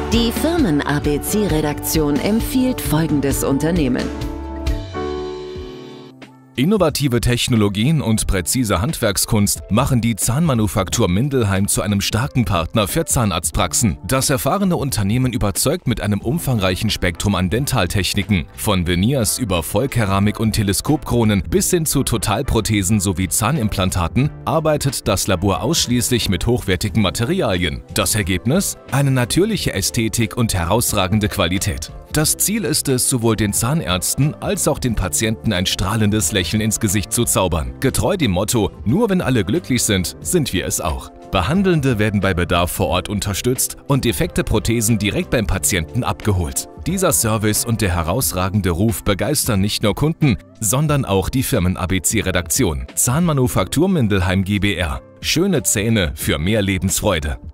Die Firmen-ABC-Redaktion empfiehlt folgendes Unternehmen. Innovative Technologien und präzise Handwerkskunst machen die Zahnmanufaktur Mindelheim zu einem starken Partner für Zahnarztpraxen. Das erfahrene Unternehmen überzeugt mit einem umfangreichen Spektrum an Dentaltechniken. Von Veneers über Vollkeramik und Teleskopkronen bis hin zu Totalprothesen sowie Zahnimplantaten arbeitet das Labor ausschließlich mit hochwertigen Materialien. Das Ergebnis? Eine natürliche Ästhetik und herausragende Qualität. Das Ziel ist es, sowohl den Zahnärzten als auch den Patienten ein strahlendes Lächeln ins Gesicht zu zaubern. Getreu dem Motto, nur wenn alle glücklich sind, sind wir es auch. Behandelnde werden bei Bedarf vor Ort unterstützt und defekte Prothesen direkt beim Patienten abgeholt. Dieser Service und der herausragende Ruf begeistern nicht nur Kunden, sondern auch die Firmen-ABC-Redaktion. Zahnmanufaktur Mindelheim GbR. Schöne Zähne für mehr Lebensfreude.